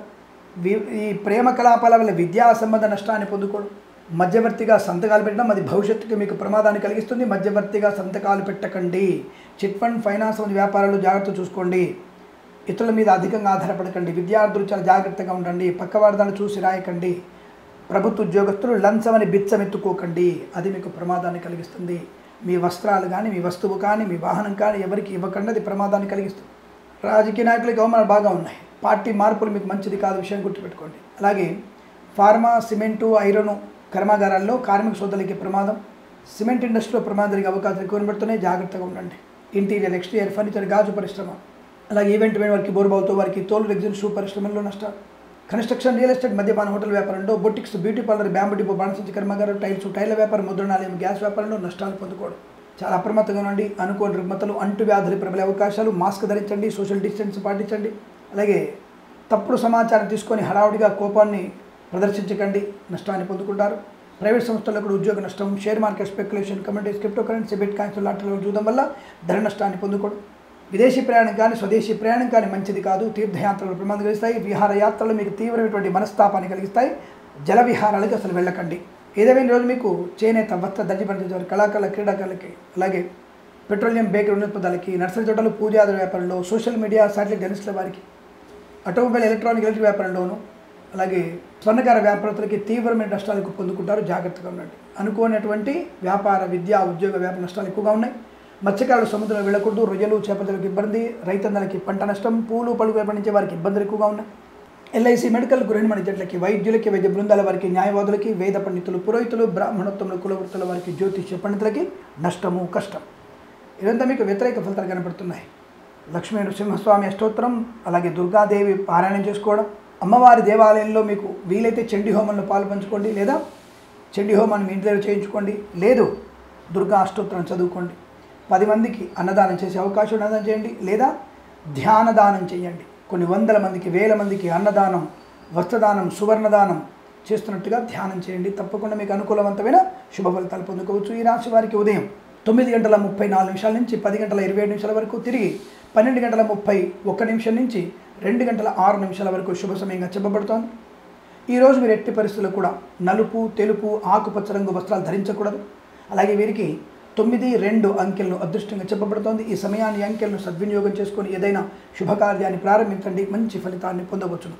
ఈ ప్రేమ కలాపాల వల్ల విద్యా సంబంధ నష్టాన్ని పొందుకోవడం, మధ్యవర్తిగా సంతకాలు పెట్టడం, అది భవిష్యత్తుకి మీకు ప్రమాదాన్ని కలిగిస్తుంది. మధ్యవర్తిగా సంతకాలు పెట్టకండి. చిట్ ఫండ్, ఫైనాన్స్ వంటి వ్యాపారాలు జాగ్రత్త చూసుకోండి. ఇతరుల మీద అధికంగా ఆధారపడకండి. విద్యార్థులు చాలా జాగ్రత్తగా ఉండండి. పక్కవారిదాన్ని చూసి రాయకండి. ప్రభుత్వ ఉద్యోగస్తులు లంచమని బిచ్చమెత్తుకోకండి, అది మీకు ప్రమాదాన్ని కలిగిస్తుంది. మీ వస్త్రాలు కానీ, మీ వస్తువు కానీ, మీ వాహనం కానీ ఎవరికి ఇవ్వకండి, అది ప్రమాదాన్ని కలిగిస్తుంది. రాజకీయ నాయకులకి అవమానాలు బాగా ఉన్నాయి. పార్టీ మార్పులు మీకు మంచిది కాదు, విషయం గుర్తుపెట్టుకోండి. అలాగే ఫార్మా, సిమెంటు, ఐరను కర్మాగారాల్లో కార్మిక సోదరులకి ప్రమాదం, సిమెంట్ ఇండస్ట్రీలో ప్రమాదం జరిగే అవకాశాలు ఎక్కువ కనబడుతున్నాయి, జాగ్రత్తగా ఉండండి. ఇంటీరియర్, ఎక్స్టీరియర్ ఫర్నిచర్, గాజు పరిశ్రమ, అలాగే ఈవెంట్ మీద వారికి, బోర్బాల్తో వారికి, తోలు రెగ్జిన్ షూ పరిశ్రమల్లో నష్టాలు, కన్స్ట్రక్షన్, రియల్ ఎస్టేట్, మద్యపాన హోటల్ వ్యాపారంలో, boutiques, beauty parlour, bamboo depot, బాణసంచి కర్మాగారం, టైల్స్, టైర్ల వ్యాపారం, ముద్రణాలయం, గ్యాస్ వ్యాపారంలో నష్టాలు పొందుకోవడం. చాలా అప్రమత్తంగా ఉండండి. అనుకోని రుగ్మతలు, అంటు వ్యాధులు ప్రబలే అవకాశాలు, మాస్క్ ధరించండి, సోషల్ డిస్టెన్స్ పాటించండి. అలాగే తప్పుడు సమాచారం తీసుకొని హడావుడిగా కోపాన్ని ప్రదర్శించకండి, నష్టాన్ని పొందుకుంటారు. ప్రైవేట్ సంస్థల్లో కూడా ఉద్యోగ నష్టం, share market speculation, communities, crypto currency, bitcoins లాటరీలో చూడడం వల్ల ధర నష్టాన్ని పొందుకోవడం. విదేశీ ప్రయాణం కానీ, స్వదేశీ ప్రయాణం కానీ మంచిది కాదు. తీర్థయాత్రలు ప్రమాదం కలిగిస్తాయి. విహారయాత్రలు మీకు తీవ్రమైనటువంటి మనస్తాపాన్ని కలిగిస్తాయి. జల విహారాలకు అసలు వెళ్ళకండి. ఏదేమైనా రోజు మీకు చేనేత, వస్త్ర, దర్జీ పనిచేసేవారు, కళాకారుల, క్రీడాకారులకి, అలాగే పెట్రోలియం, బేకరీ ఉన్నతపదాలకి, నర్సరీ తోటలు, పూజాది వ్యాపారంలో, సోషల్ మీడియా, శాటిలైట్ జర్నలిస్టుల వారికి, ఆటోమొబైల్, ఎలక్ట్రానిక్, ఎలక్ట్రిక్ వ్యాపారంలోనూ, అలాగే స్వర్ణకార వ్యాపారస్తులకి తీవ్రమైన నష్టాలకు పొందుకుంటారు, జాగ్రత్తగా ఉండండి. అనుకోనటువంటి వ్యాపార, విద్యా, ఉద్యోగ వ్యాపార నష్టాలు ఎక్కువగా ఉన్నాయి. మత్స్యకారులు సముద్రంలో వెళ్ళకూడదు. రొయ్యలు, చేపలకు ఇబ్బంది, రైతన్నలకి పంట నష్టం, పూలు పళ్ళు పండించే వారికి ఇబ్బందులు ఎక్కువగా ఉన్నాయి. ఎల్ఐసి, మెడికల్, గృహిణి జట్లకి, వైద్యులకి, వైద్య బృందాల వారికి, న్యాయవాదులకి, వేద పండితులు, పురోహితులు, బ్రాహ్మణోత్తములు, కులవృత్తుల వారికి, జ్యోతిష్య పండితులకి నష్టము, కష్టం. ఇదంతా మీకు వ్యతిరేక ఫలితాలు కనపడుతున్నాయి. లక్ష్మీ నృసింహస్వామి అష్టోత్తరం, అలాగే దుర్గాదేవి పారాయణం చేసుకోవడం, అమ్మవారి దేవాలయంలో మీకు వీలైతే చండీ హోమంలో పాలు పంచుకోండి, లేదా చండీ హోమాన్ని మీ ఇంటి దగ్గర చేయించుకోండి, లేదు దుర్గా అష్టోత్తరం చదువుకోండి. పది మందికి అన్నదానం చేసే అవకాశం అన్నదానం చేయండి, లేదా ధ్యానదానం చేయండి. కొన్ని వందల మందికి, వేల మందికి అన్నదానం, వస్త్రదానం, సువర్ణదానం చేస్తున్నట్టుగా ధ్యానం చేయండి. తప్పకుండా మీకు అనుకూలవంతమైన శుభ ఫలితాలు పొందుకోవచ్చు. ఈ రాశి వారికి ఉదయం తొమ్మిది గంటల ముప్పై నాలుగు నిమిషాల నుంచి పది గంటల ఇరవై ఏడు నిమిషాల వరకు, తిరిగి పన్నెండు గంటల ముప్పై ఒక్క నిమిషం నుంచి రెండు గంటల ఆరు నిమిషాల వరకు శుభ సమయంగా చెప్పబడుతోంది. ఈరోజు మీరు ఎట్టి పరిస్థితుల్లో కూడా నలుపు, తెలుపు, ఆకుపచ్చ రంగు వస్త్రాలు ధరించకూడదు. అలాగే వీరికి తొమ్మిది రెండు అంకెలను అదృష్టంగా చెప్పబడుతోంది. ఈ సమయాన్ని, అంకెలను సద్వినియోగం చేసుకొని ఏదైనా శుభకార్యాన్ని ప్రారంభించండి, మంచి ఫలితాన్ని పొందవచ్చును.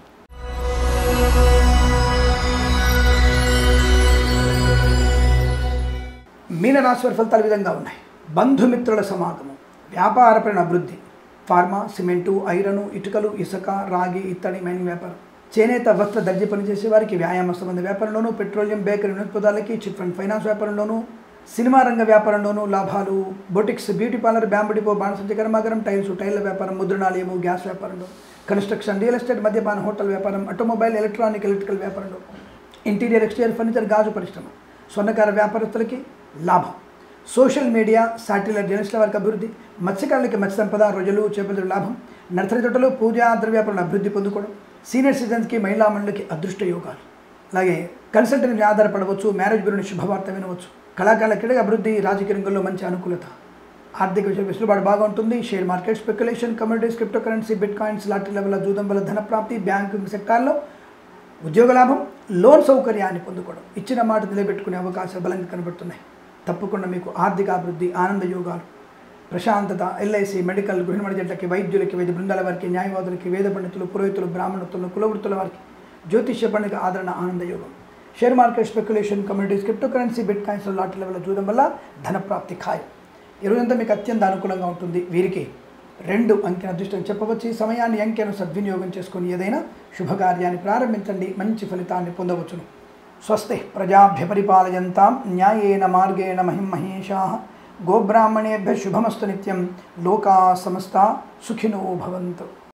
మీనరాశి వారి ఫలితాలు విధంగా ఉన్నాయి. బంధుమిత్రుల సమాగమం, వ్యాపారపరమైన అభివృద్ధి, ఫార్మా, సిమెంటు, ఐరను, ఇటుకలు, ఇసుక, రాగి, ఇత్తడి, మైనింగ్ వ్యాపారం. చేనేత, వస్త్ర, దర్జీ పనిచేసే వారికి, వ్యాయామ సంబంధ వ్యాపారంలోనూ, పెట్రోలియం, బేకరీ, వినోత్పదాలకి, చిట్ ఫండ్ ఫైనాన్స్ వ్యాపారంలోనూ, సినిమా రంగ వ్యాపారంలోనూ లాభాలు. Boutiques, beauty parlour, bamboo depot, బాణసంచ కర్మాగారం, టైల్స్, టైర్ల వ్యాపారం, ముద్రణాలయము, గ్యాస్ వ్యాపారంలో, కన్స్ట్రక్షన్, రియల్ ఎస్టేట్, మద్యపాన, హోటల్ వ్యాపారం, ఆటోమొబైల్, ఎలక్ట్రానిక్, ఎలక్ట్రికల్ వ్యాపారంలో, ఇంటీరియర్, ఎక్స్టీరియర్ ఫర్నిచర్, గాజు పరిశ్రమ, స్వర్ణకార వ్యాపారస్తులకి లాభం. సోషల్ మీడియా, శాటిలైట్ జర్నలిస్టుల వారికి అభివృద్ధి. మత్స్యకారులకి మత్స్య సంపద, రొయ్యలు, చేపల లాభం. నర్సరీ తోటలు, పూజా ద్రవ్యాపారాలను అభివృద్ధి పొందుకోవడం. సీనియర్ సిటిజన్స్కి, మహిళా మండలికి అదృష్ట యోగాలు. అలాగే కన్సల్టెంట్ ఆధారపడవచ్చు, మ్యారేజ్ బ్యూరోని శుభవార్త వినవచ్చు. కళాకారుల క్రీడ అభివృద్ధి, రాజకీయ రంగంలో మంచి అనుకూలత. ఆర్థిక విషయం వెసులుబాటు బాగా ఉంటుంది. Share market, speculation, communities, crypto currency, bitcoins, lottery level, జూదం వల్ల ధన ప్రాప్తి. బ్యాంకింగ్ సెక్టార్లో ఉద్యోగ లాభం, లోన్ సౌకర్యాన్ని పొందుకోవడం. ఇచ్చిన మాట నిలబెట్టుకునే అవకాశాలు బలంగా కనబడుతున్నాయి. తప్పకుండా మీకు ఆర్థిక అభివృద్ధి, ఆనంద యోగాలు, ప్రశాంతత. ఎల్ఐసి, మెడికల్, గృహిణి జట్లకి, వైద్యులకి, వైద్య బృందాల వారికి, న్యాయవాదులకి, వేద పండితులు, పురోహితులు, బ్రాహ్మణత్తులు, కులవృత్తుల వారికి, జ్యోతిష్య పండుగ ఆదరణ, ఆనంద యోగం. Share market, speculation, communities, crypto currency, bitcoins, lottery level చూడడం వల్ల ధనప్రాప్తి ఖాయం. ఈరోజంతా మీకు అత్యంత అనుకూలంగా ఉంటుంది. వీరికి రెండు అంకెన అదృష్టం చెప్పవచ్చు. ఈ సమయాన్ని అంకెను సద్వినియోగం చేసుకొని ఏదైనా శుభకార్యాన్ని ప్రారంభించండి, మంచి ఫలితాన్ని పొందవచ్చును. స్వస్తి ప్రజాభ్య పరిపాలయంతాం న్యాయేన మార్గేణ మహిం మహేషాః. గోబ్రాహ్మణేభ్య శుభమస్తు నిత్యం. లోకా సమస్తా సుఖినో భవంతు.